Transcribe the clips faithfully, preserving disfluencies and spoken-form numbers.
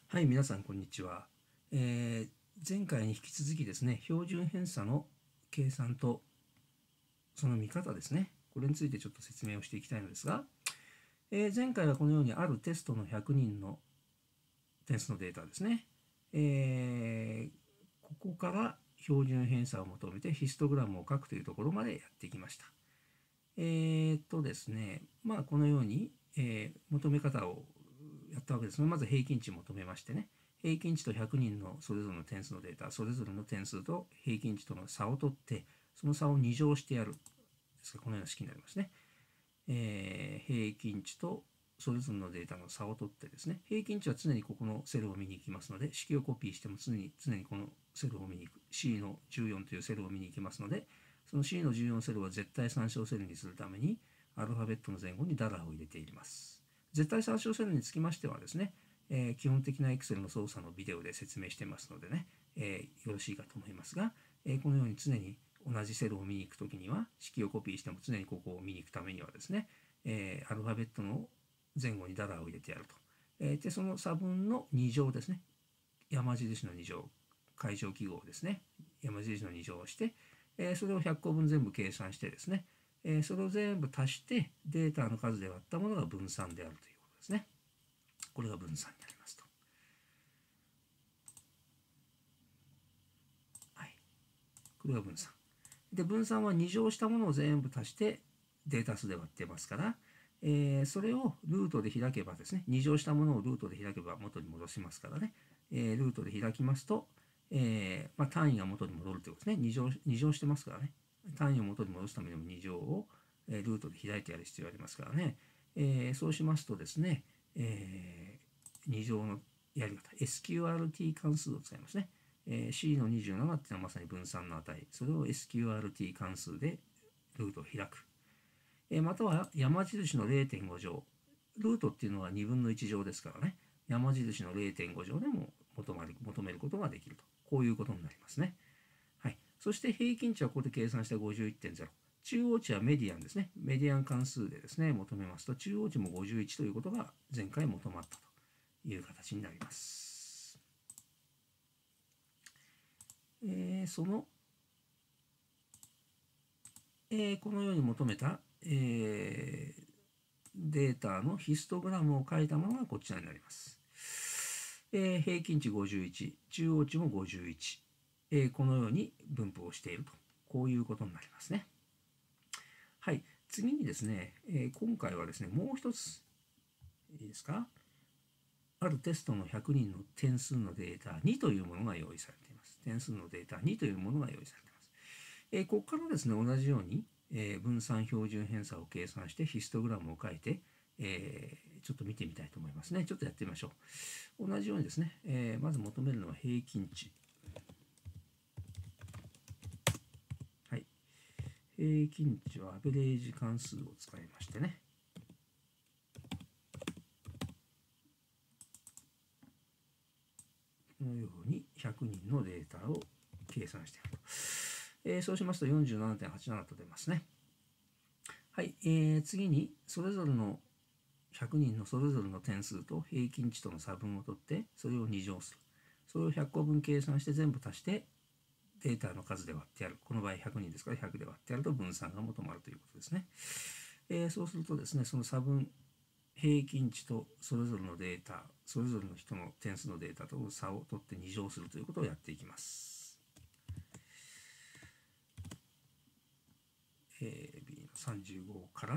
はい、皆さんこんにちは。えー前回に引き続きですね、標準偏差の計算とその見方ですね、これについてちょっと説明をしていきたいのですが、えー前回はこのようにあるテストのひゃくにんの点数のデータですね、えーここから標準偏差を求めてヒストグラムを書くというところまでやってきました。えーっとですね、まあこのように、えー求め方をやったわけですね。まず平均値を求めましてね、平均値とひゃくにんのそれぞれの点数のデータ、それぞれの点数と平均値との差を取って、その差をに乗してやる。ですが、このような式になりますね。えー平均値とそれぞれのデータの差を取ってですね、平均値は常にここのセルを見に行きますので、式をコピーしても常に常にこのセルを見に行く。シー のじゅうよんというセルを見に行きますので、その シー のじゅうよんセルを絶対参照セルにするために、アルファベットの前後にダラーを入れています。絶対参照セルにつきましてはですね、えー基本的な Excel の操作のビデオで説明してますのでね、えーよろしいかと思いますが、えーこのように常に同じセルを見に行くときには、式をコピーしても常にここを見に行くためにはですね、えーアルファベットの前後にダラーを入れてやると。えーで、その差分のに乗ですね。山印のに乗、階乗記号ですね。山印のに乗をして、えーそれをひゃっこぶん全部計算してですね、えーそれを全部足してデータの数で割ったものが分散であるということですね。これが分散になりますと。はい。これが分散。で、分散はに乗したものを全部足してデータ数で割ってますから、えーそれをルートで開けばですね、に乗したものをルートで開けば元に戻しますからね、えールートで開きますと、えーまあ、単位が元に戻るということですね。に乗、に乗してますからね。単位を元に戻すためにもに乗を、えールートで開いてやる必要がありますからね。えーそうしますとですね、えーに乗のやり方、エスキューアールティー 関数を使いますね。えー シー のにじゅうななっていうのはまさに分散の値。それを エスキューアールティー 関数でルートを開く。えーまたは山印の れいてんご 乗。ルートっていうのはにぶんのいち乗ですからね。山印の れいてんご 乗でも求める求めることができると。こういうことになりますね。はい。そして平均値はここで計算した ごじゅういってんゼロ。中央値はメディアンですね。メディアン関数でですね、求めますと、中央値もごじゅういちということが前回求まったという形になります。えーその、えーこのように求めた、えーデータのヒストグラムを書いたものがこちらになります。えー平均値ごじゅういち、中央値もごじゅういち、えーこのように分布をしていると、こういうことになりますね。はい、次にですね、えー今回はですね、もう一つ、いいですか、あるテストのひゃくにんの点数のデータにというものが用意されています。点数のデータにというものが用意されています。えーここからですね、同じように、えー分散標準偏差を計算してヒストグラムを書いて、えーちょっと見てみたいと思いますね。ちょっとやってみましょう。同じようにですね、えーまず求めるのは平均値。はい。平均値はアベレージ関数を使いましてね。このようにひゃくにんのデータを計算していると。えーそうしますと よんじゅうななてんはちなな と出ますね。はい、えー、次にそれぞれのひゃくにんのそれぞれの点数と平均値との差分を取ってそれをに乗する。それをひゃっこぶん計算して全部足してデータの数で割ってやる。この場合ひゃくにんですからひゃくで割ってやると分散が求まるということですね。えーそうするとですね、その差分、平均値とそれぞれのデータ、それぞれの人の点数のデータとの差を取ってに乗するということをやっていきます。A、B のさんじゅうごから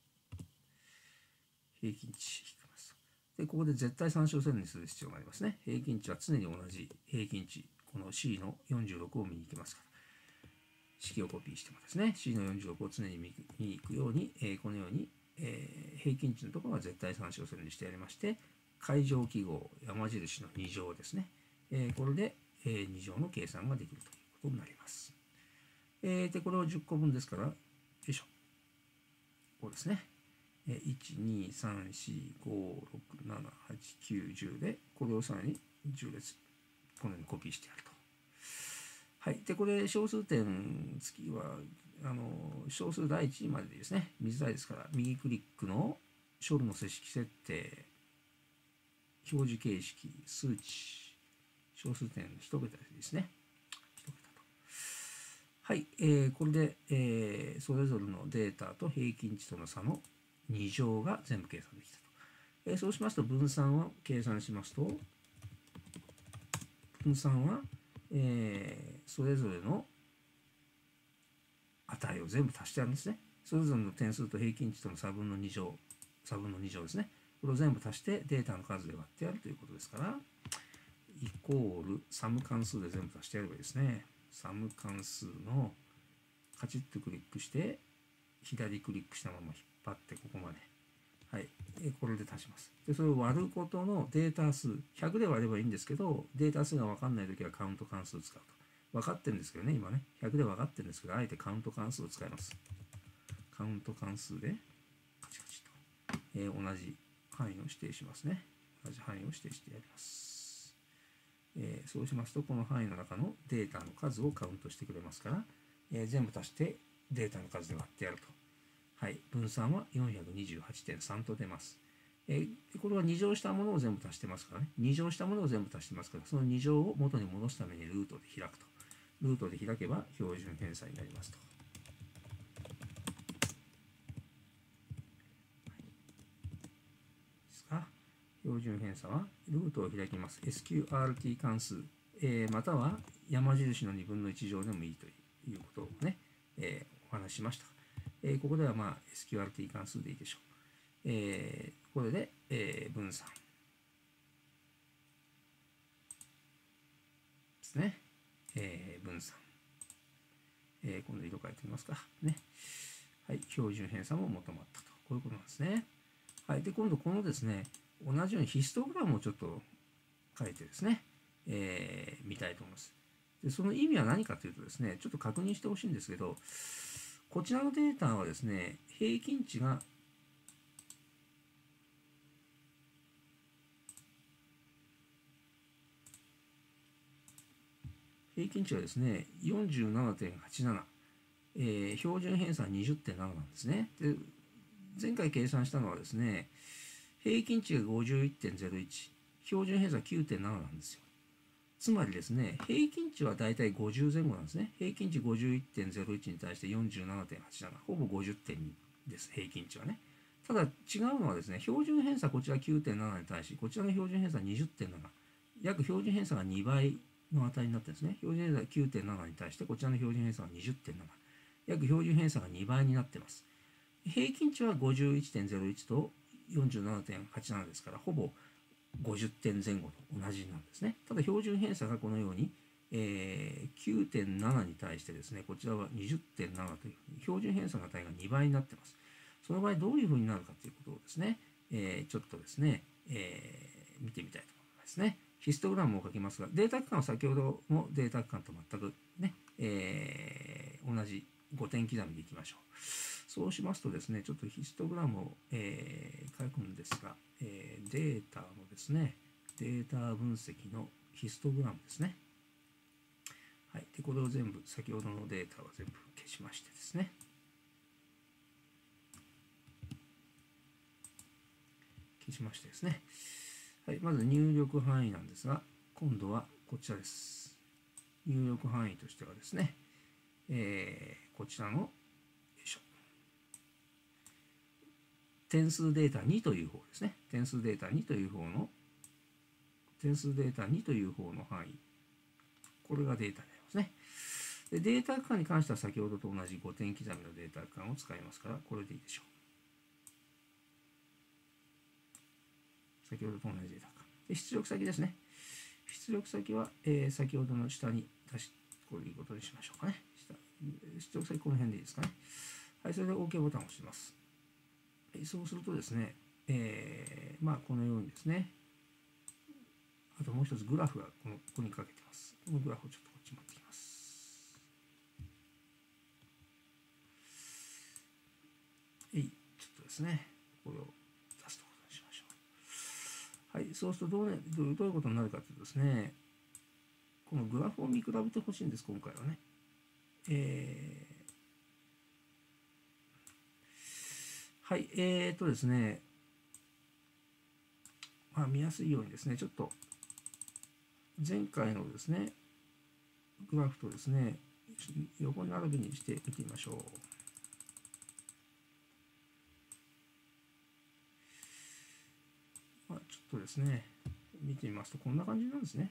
平均値引きます。で、ここで絶対参照セルにする必要がありますね。平均値は常に同じ平均値、この シー のよんじゅうろくを見に行きますから。式をコピーしてもですね、シー のよんじゅうろくを常に見に行くように、えー、このように、えー、平均値のところは絶対参照セルにしてやりまして、階乗記号、山印のに乗ですね。えー、これで、えー、に乗の計算ができるということになります。えー、で、これをじゅっこぶんですから、よいしょ。こうですね。いち、に、さん、よん、ご、ろく、なな、はち、きゅう、じゅうで、これをさらにじゅう列、このようにコピーしてやると。はい。で、これ、小数点付きは、あの、小数第一までですね、見づらいですから、右クリックの小の組織設定、 表示形式、数値、小数点いち桁ですね。いち桁と。はい、えー、これで、えー、それぞれのデータと平均値との差のに乗が全部計算できたと。えー、そうしますと、分散を計算しますと、分散は、えー、それぞれの値を全部足してあるんですね。それぞれの点数と平均値との差分のに乗、差分のに乗ですね。これを全部足してデータの数で割ってやるということですから、イコールサム関数で全部足してやればいいですね。サム関数のカチッとクリックして、左クリックしたまま引っ張ってここまで。はい。これで足します。で、それを割ることのデータ数、ひゃくで割ればいいんですけど、データ数が分かんないときはカウント関数を使うと。分かってるんですけどね、今ね。ひゃくで分かってるんですけど、あえてカウント関数を使います。カウント関数で、カチカチと、えー、同じ範囲を指定しますね。同じ範囲を指定してやります。えー、そうしますと、この範囲の中のデータの数をカウントしてくれますから、えー、全部足してデータの数で割ってやると。はい、分散は よんひゃくにじゅうはちてんさん と出ます。えー、これはに乗したものを全部足してますからね。に乗したものを全部足してますから、そのに乗を元に戻すためにルートで開くと。ルートで開けば標準偏差になりますと。ですか。標準偏差はルートを開きます。エスキューアールティー 関数、えー、または山印のにぶんのいち乗でもいいということをね、えー、お話ししました。えー、ここではまあ エスキューアールティー 関数でいいでしょう。えー、これで、えー、分散ですね。えー、分散。えー、今度色変えてみますか。ね。はい、標準偏差も求まったと。こういうことなんですね。はい、で、今度このですね、同じようにヒストグラムをちょっと書いてですね、えー、見たいと思います。で、その意味は何かというとですね、ちょっと確認してほしいんですけど、こちらのデータはですね、平均値が平均値はですね、よんじゅうななてんはちなな、えー、標準偏差は にじゅってんなな なんですね。で、前回計算したのはですね、平均値が ごじゅういってんゼロいち、標準偏差 きゅうてんなな なんですよ。つまりですね、平均値はだいたいごじゅう前後なんですね。平均値 ごじゅういってんゼロいち に対して よんじゅうななてんはちなな、ほぼごじゅってんです、平均値はね。ただ違うのはですね、標準偏差こちら きゅうてんなな に対し、こちらの標準偏差 にじゅってんなな、約標準偏差がにばいの値になってるんですね。標準偏差 きゅうてんなな に対して、こちらの標準偏差は にじゅってんなな。約標準偏差がにばいになっています。平均値は ごじゅういってんゼロいち と よんじゅうななてんはちなな ですから、ほぼごじゅってん前後と同じなんですね。ただ標準偏差がこのように、えー、きゅうてんなな に対してですね、こちらは にじゅってんなな というふうに標準偏差の値がにばいになっています。その場合どういうふうになるかということをですね、えー、ちょっとですね、えー、見てみたいと思いますね。ヒストグラムを書きますが、データ区間は先ほどのデータ区間と全くね、えー、同じごてん刻みでいきましょう。そうしますとですね、ちょっとヒストグラムを、えー、書くんですが、えー、データのですね、データ分析のヒストグラムですね。はい。で、これを全部、先ほどのデータは全部消しましてですね。消しましてですね。はい。まず入力範囲なんですが、今度はこちらです。入力範囲としてはですね、えー、こちらの、よいしょ。点数データにという方ですね。点数データにという方の、点数データにという方の範囲。これがデータになりますね。で、データ区間に関しては先ほどと同じごてん刻みのデータ区間を使いますから、これでいいでしょう。先ほどと同じデータ区間。で、出力先ですね。出力先は、えー、先ほどの下に出し、こういうことにしましょうかね。下出力先この辺でいいですかね。はい、それで OK ボタンを押します。そうするとですね、えー、まあこのようにですね、あともう一つグラフがこのここにかけてます。このグラフをちょっとこっち持ってきます。はい、ちょっとですね、これを出すということにしましょう。はい、そうするとどう,、ね、どういうことになるかというとですね、このグラフを見比べてほしいんです、今回はね。えー、はい、えーとですね、 まあ、見やすいようにですね、ちょっと前回のですね、グラフとですね、横並びにして見てみましょう。まあ、ちょっとですね、見てみますとこんな感じなんですね。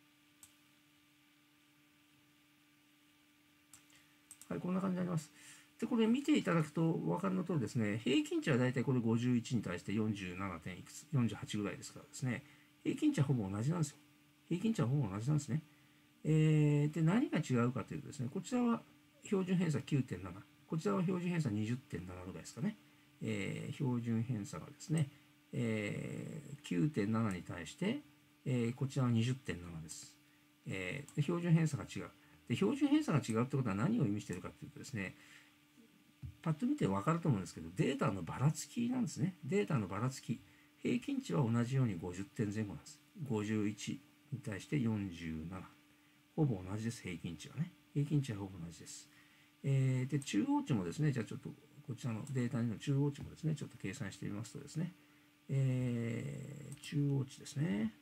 はい、こんな感じになります。で、これ見ていただくとお分かりの通りですね、平均値はだいたいこれごじゅういちに対してよんじゅうななてんいくつ、よんじゅうはちぐらいですからですね、平均値はほぼ同じなんですよ。平均値はほぼ同じなんですね。えー、で、何が違うかというとですね、こちらは標準偏差 きゅうてんなな、こちらは標準偏差 にじゅってんなな ぐらいですかね。えー、標準偏差がですね、えー、きゅうてんなな に対して、えー、こちらは にじゅってんなな です。えー、で標準偏差が違う。で、標準偏差が違うってことは何を意味しているかというとですね、パッと見て分かると思うんですけど、データのばらつきなんですね。データのばらつき。平均値は同じようにごじゅってんぜん後なんです。ごじゅういちに対してよんじゅうなな。ほぼ同じです、平均値はね。平均値はほぼ同じです。えー、で、中央値もですね、じゃあちょっとこちらのデータの中央値もですね、ちょっと計算してみますとですね、えー、中央値ですね。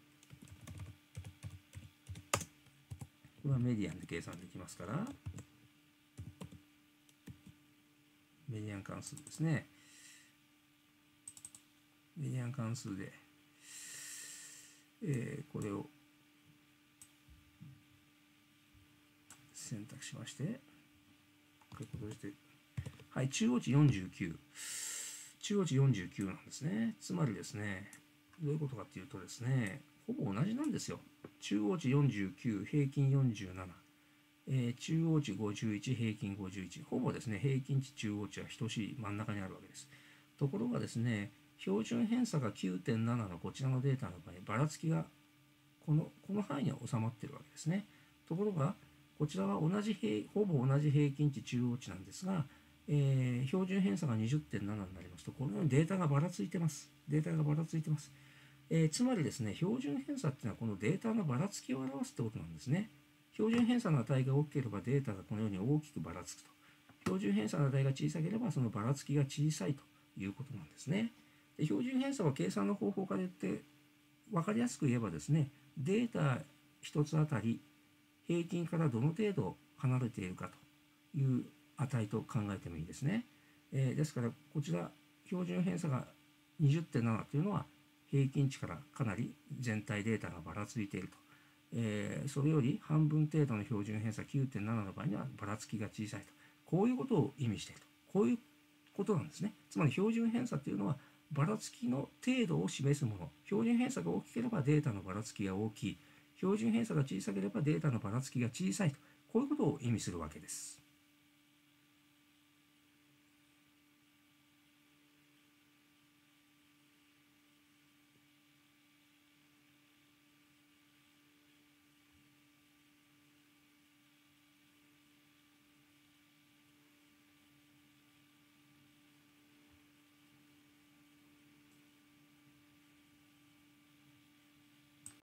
これはメディアンで計算できますから、メディアン関数ですね。メディアン関数で、えー、これを選択しまして、これ閉じて、はい、中央値よんじゅうきゅう。中央値よんじゅうきゅうなんですね。つまりですね、どういうことかっていうとですね、ほぼ同じなんですよ。中央値よんじゅうきゅう、平均よんじゅうなな。えー、中央値ごじゅういち、平均ごじゅういち。ほぼですね、平均値、中央値は等しい真ん中にあるわけです。ところがですね、標準偏差が きゅうてんなな のこちらのデータの場合、ばらつきがこのこの範囲には収まっているわけですね。ところが、こちらは同じ平ほぼ同じ平均値、中央値なんですが、えー、標準偏差が にじゅってんなな になりますと、このようにデータがばらついてます。データがばらついてます。えー、つまりですね、標準偏差っていうのはこのデータのばらつきを表すってことなんですね。標準偏差の値が大きければデータがこのように大きくばらつくと。標準偏差の値が小さければそのばらつきが小さいということなんですね。で標準偏差は計算の方法から言って分かりやすく言えばですね、データひとつあたり平均からどの程度離れているかという値と考えてもいいですね。えー、ですからこちら標準偏差が にじゅってんなな というのは平均値からかなり全体データがばらついていると。えー、それより半分程度の標準偏差 きゅうてんなな の場合にはばらつきが小さいと。こういうことを意味していると。こういうことなんですね。つまり標準偏差というのはばらつきの程度を示すもの。標準偏差が大きければデータのばらつきが大きい。標準偏差が小さければデータのばらつきが小さいと。こういうことを意味するわけです。